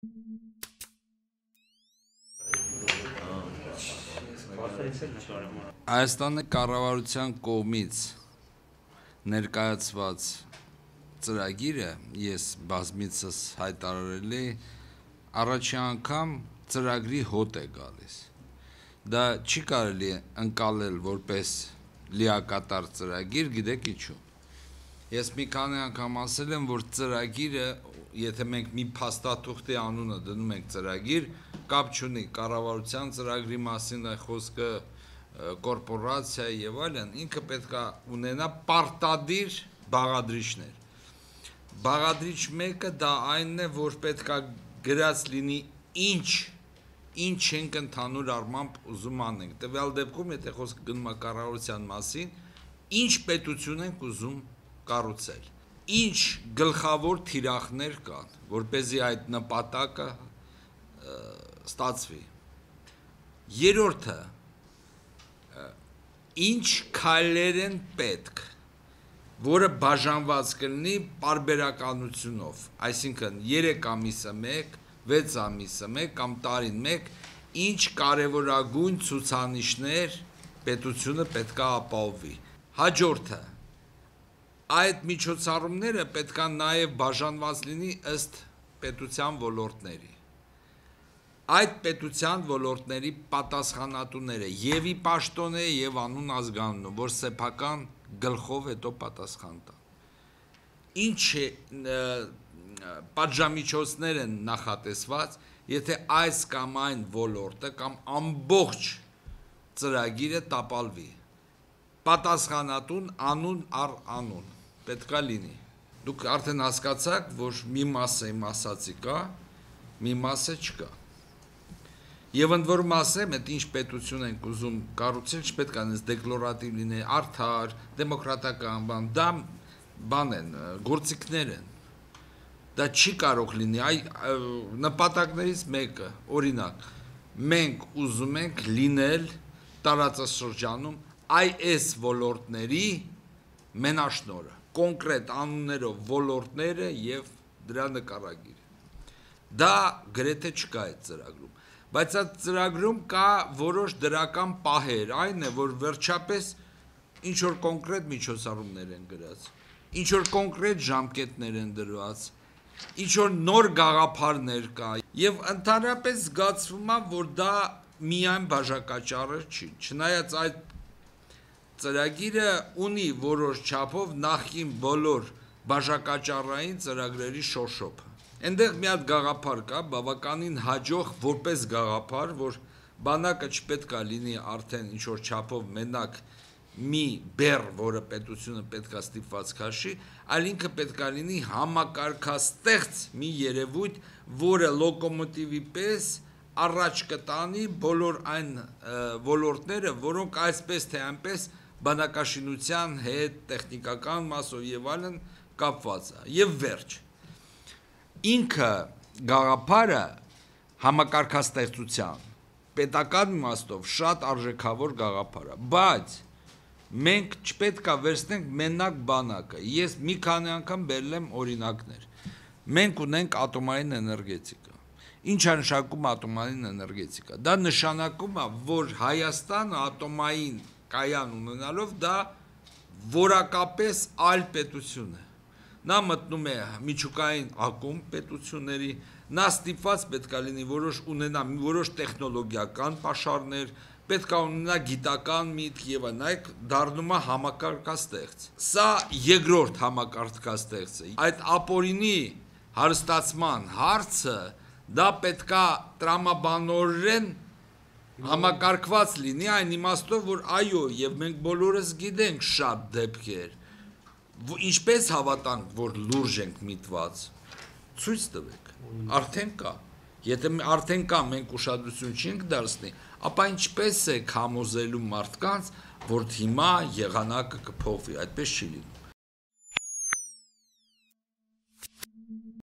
Հայաստանի կառավարության կողմից ներկայացված ծրագիրը ես բազմիցս հայտարարել եմ առաջի անգամ ծրագրի հոտ է գալիս դա չի կարելի ընկալել որպես լիակատար ծրագիր գիտեք ինչու ես մի քանի անգամ ասել եմ որ ծրագիրը եթե մենք մի փաստաթուղթի անունը դնում ենք ծրագիր կապ չունի կառավարության ծրագրի մասին է խոսքը կորպորացիա եւ այլն ինքը պետք է ունենա պարտադիր բաղադրիչներ բաղադրիչ մեկը դա այնն է որ պետք է գրած լինի ինչ ենք ընդհանուր առմամբ ուզում անենք տվյալ դեպքում եթե խոսքը գնում է կառավարության մասին ինչ պետություն ենք ուզում կառուցել ինչ գլխավոր թիրախներ կան որպեսզի այդ նպատակը ստացվի երրորդը ինչ քայլեր են պետք որը բաժանված կլինի պարբերականությունով այսինքն 3 ամիսը 1 6 ամիսը 1 կամ տարին 1 ինչ կարևորագույն ցուցանիշներ պետությունը պետք է ապահովի հաջորդը այդ միջոցառումները պետք է նաև բաժանված լինի ըստ պետության ոլորտների այդ պետության ոլորտների պատասխանատուները եւ ի պաշտոն է եւ անուն ազգանունը որ սեփական գլխով հետո պատասխան տան ինչ է պատժամիջոցներ են նախատեսված եթե այս կամ այն ոլորտը կամ ամբողջ ծրագիրը տապալվի պատասխանատուն անուն առ անուն պետք է լինի դուք արդեն հասկացաք որ մի մասը իմ ասացի կա մի մասը չկա Եվ ընդ որում ասեմ, այդ ինչ պետություն ենք ուզում կառուցել, չպետք է այնպես դեկլարատիվ լինի, արդար, դեմոկրատական բան, դա բան են, գործիքներ են։ Դա չի կարող լինի, նպատակներից մեկը, օրինակ, մենք ուզում ենք լինել տարածաշրջանում այս ոլորտների մենաշնորհը, կոնկրետ անուններով ոլորտները եւ դրա նկարագիրը։ Դա գրեթե չկա այդ ծրագրում Բայց այդ ծրագրում կա որոշ դրական պահեր, այն է, որ վերջապես ինչ-որ կոնկրետ միջոցառումներ են գրած, ինչ-որ կոնկրետ ժամկետներ են դրված, ինչ-որ նոր գաղափարներ կա, եւ ընդհանրապես զգացվում է, որ դա միայն բաժակաճառը չի, չնայած այդ ծրագիրը ունի որոշ չափով նախին բոլոր բաժակաճառային ծրագրերի շոշոփը Այնտեղ մի հատ գաղափար կա, բավականին հաջող որպես գաղափար, որ բանակը չպետք է լինի արդեն ինչ-որ չափով մենակ մի բեռ, որը պետությունը պետք է ստիպված քաշի, այլ ինքը պետք է լինի համակարգաստեղծ մի երևույթ, որը լոկոմոտիվի պես առաջ կտանի բոլոր այն ոլորտները, որոնք այսպես թե այնպես բանակաշինության հետ, տեխնիկական մասով եւ այլն կապված է, եւ վերջ Ինքը գաղափարը համակարգաստեղծության պետական իմաստով շատ արժեքավոր գաղափար է, բայց մենք չպետք է վերցնենք մենակ բանակը, ես մի քանի անգամ բերել եմ օրինակներ, մենք ունենք ատոմային էներգետիկա, ինչ է նշանակում ատոմային էներգետիկա, դա նշանակում է, որ Հայաստանը ատոմային կայան ունենալով դա որակապես այլ պետություն է Նա մտնում է միջուկային ակումբ պետությունների, նա ստիպված պետք է լինի ունենա որոշ տեխնոլոգիական պաշարներ, պետք է ունենա գիտական միտք եւ այնք դառնում է համակարգաստեղծ։ Սա երկրորդ համակարգաստեղծը։ Այդ ապօրինի հարստացման հարցը դա պետք է տրամաբանորեն համակարգված լինի այն իմաստով, որ այո, եւ մենք բոլորս գիտենք շատ դեպքեր Ինչպես հավատանք, որ լուրջ ենք միտված, ցույց տվեք, արդեն կա, եթե արդեն կա, մենք ուշադրություն չենք դարձնի, ապա ինչպես է համոզելու մարդկանց, որ հիմա եղանակը կփոխվի, այդպես չի լինում